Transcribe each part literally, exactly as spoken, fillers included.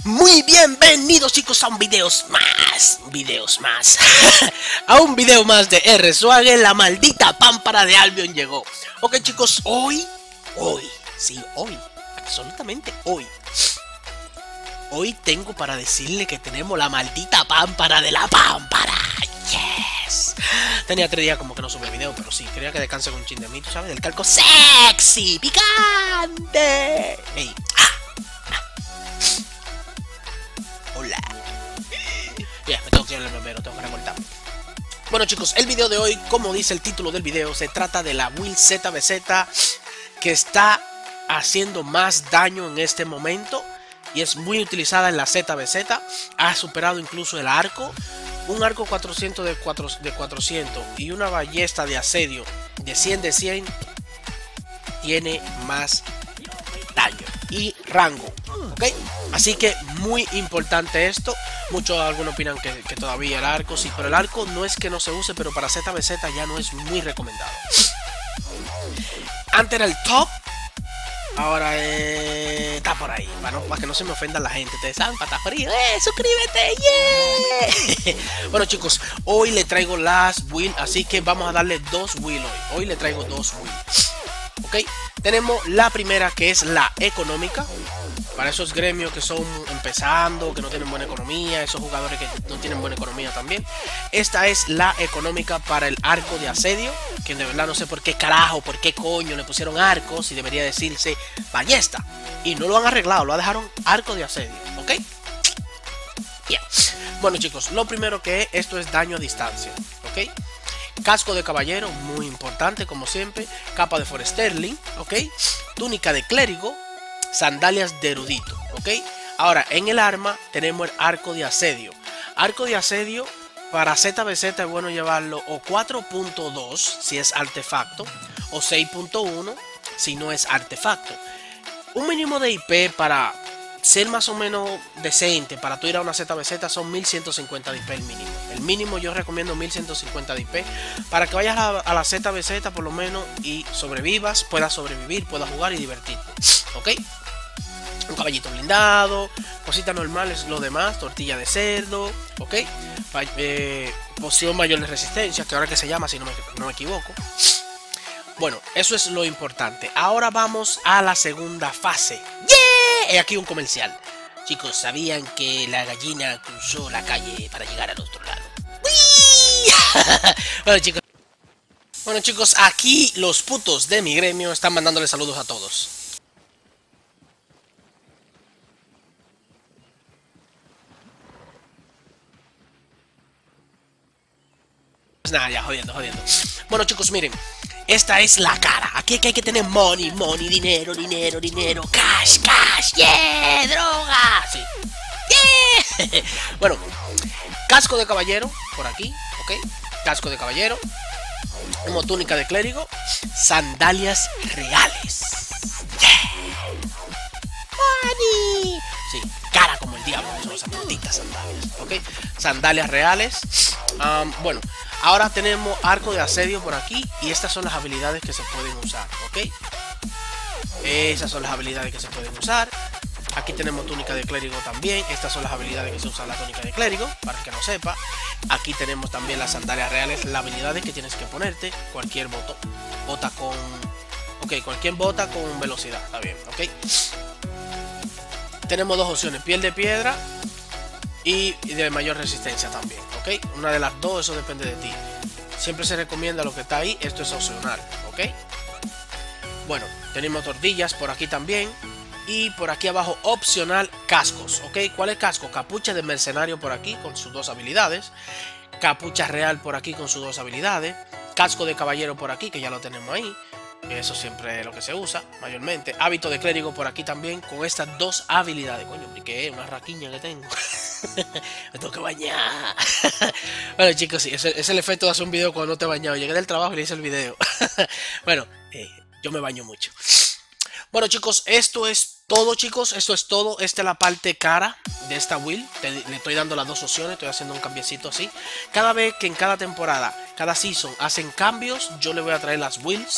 Muy bienvenidos chicos a un videos más, videos más, a un video más de R-Swagger, la maldita pámpara de Albion llegó. Ok chicos, hoy, hoy, sí, hoy, absolutamente hoy, hoy tengo para decirle que tenemos la maldita pámpara de la pámpara. Yes. Tenía tres días como que no sube video, pero sí, quería que descanse con un chin de mí, tú sabes, del calco sexy, picante. Hey. Hola. Ya, yeah, me tengo que ir al barbero, tengo que recortar. Bueno chicos, el video de hoy, como dice el título del video, se trata de la build Z B Z que está haciendo más daño en este momento y es muy utilizada en la Z B Z. Ha superado incluso el arco, un arco cuatrocientos de, cuatro, de cuatrocientos y una ballesta de asedio de cien de cien tiene más daño y rango, ok, así que muy importante esto. Muchos, algunos opinan que, que todavía el arco sí, pero el arco no es que no se use, pero para Z B Z ya no es muy recomendado. Antes era el top, ahora eh, está por ahí, para, no, para que no se me ofenda la gente. Ustedes saben, para estar frío, eh, suscríbete, yeah. Bueno chicos, hoy le traigo las build, así que vamos a darle dos build hoy. Hoy le traigo dos build. Ok, tenemos la primera, que es la económica, para esos gremios que son empezando, que no tienen buena economía, esos jugadores que no tienen buena economía también. Esta es la económica para el arco de asedio, que de verdad no sé por qué carajo, por qué coño le pusieron arco, si debería decirse ballesta, y no lo han arreglado, lo dejaron arco de asedio, ok. Yeah. Bueno chicos, lo primero que es, esto es daño a distancia, ok. Casco de caballero, muy importante como siempre. Capa de foresterling, ok. Túnica de clérigo. Sandalias de erudito, ok. Ahora, en el arma tenemos el arco de asedio. Arco de asedio para Z B Z es bueno llevarlo o cuatro punto dos si es artefacto, o seis punto uno si no es artefacto. Un mínimo de I P para ser más o menos decente para tú ir a una Z B Z son mil ciento cincuenta de I P el mínimo. El mínimo yo recomiendo mil ciento cincuenta de I P para que vayas a, a la Z B Z por lo menos y sobrevivas, puedas sobrevivir, puedas jugar y divertirte, ok. Un caballito blindado, cositas normales, lo demás, tortilla de cerdo, ok. Eh, poción mayor de resistencia, que ahora que se llama, si no me, no me equivoco. Bueno, eso es lo importante. Ahora vamos a la segunda fase. ¡Yeah! Aquí un comercial. Chicos, ¿sabían que la gallina cruzó la calle para llegar al otro lado? Bueno chicos, bueno chicos, aquí los putos de mi gremio están mandándole saludos a todos. Pues nada, ya jodiendo, jodiendo. Bueno chicos, miren, esta es la cara. Aquí es que hay que tener money, money, dinero, dinero, dinero, cash, cash, yeah, droga, sí, yeah. Bueno, casco de caballero, por aquí, ok, casco de caballero. Como túnica de clérigo, sandalias reales, yeah. Money. Sí, cara como el diablo, son esas malditas sandalias, ok, sandalias reales. Um, bueno, ahora tenemos arco de asedio por aquí y estas son las habilidades que se pueden usar, ok. Esas son las habilidades que se pueden usar. Aquí tenemos túnica de clérigo también. Estas son las habilidades que se usan la túnica de clérigo, para el que no sepa. Aquí tenemos también las sandalias reales, las habilidades que tienes que ponerte. Cualquier bota, bota con... Ok, cualquier bota con velocidad, está bien, ok. Tenemos dos opciones, piel de piedra y de mayor resistencia también, ok. Una de las dos, eso depende de ti. Siempre se recomienda lo que está ahí, esto es opcional, ok. Bueno, tenemos tortillas por aquí también. Y por aquí abajo opcional cascos, ok. ¿Cuál es casco? Capucha de mercenario por aquí con sus dos habilidades. Capucha real por aquí con sus dos habilidades. Casco de caballero por aquí, que ya lo tenemos ahí. Eso siempre es lo que se usa mayormente. Hábito de clérigo por aquí también con estas dos habilidades. Coño, ¿qué es? Una raquiña que tengo. Me tengo que bañar. Bueno chicos, sí, ese es el efecto de hacer un video cuando no te he bañado. Llegué del trabajo y le hice el video. Bueno, eh, yo me baño mucho. Bueno chicos, esto es todo chicos, esto es todo. Esta es la parte cara de esta build. Te, le estoy dando las dos opciones, estoy haciendo un cambiecito así. Cada vez que en cada temporada, cada season hacen cambios, yo le voy a traer las builds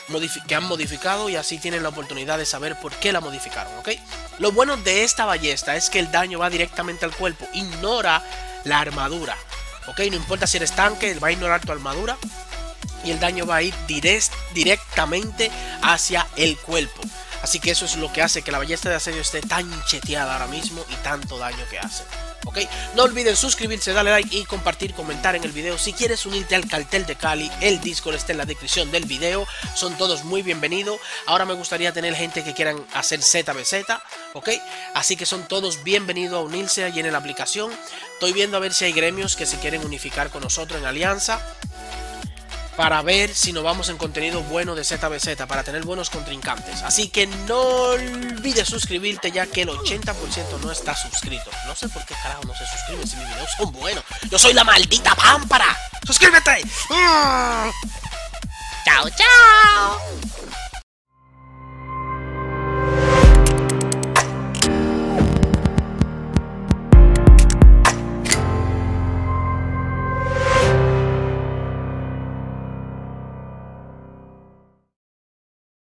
que han modificado, y así tienen la oportunidad de saber por qué la modificaron, ¿ok? Lo bueno de esta ballesta es que el daño va directamente al cuerpo, ignora la armadura, ¿ok? No importa si eres tanque, va a ignorar tu armadura y el daño va a ir direct, directamente hacia el cuerpo. Así que eso es lo que hace que la ballesta de asedio esté tan cheteada ahora mismo y tanto daño que hace. ¿Ok? No olviden suscribirse, darle like y compartir, comentar en el video. Si quieres unirte al cartel de Cali, el Discord está en la descripción del video. Son todos muy bienvenidos. Ahora me gustaría tener gente que quieran hacer Z B Z, ¿ok? Así que son todos bienvenidos a unirse allí en la aplicación. Estoy viendo a ver si hay gremios que se quieren unificar con nosotros en alianza, para ver si nos vamos en contenido bueno de Z B Z, para tener buenos contrincantes. Así que no olvides suscribirte, ya que el ochenta por ciento no está suscrito. No sé por qué carajo no se suscriben si mis videos son buenos. Yo soy la maldita pámpara. ¡Suscríbete! ¡Chao, chao!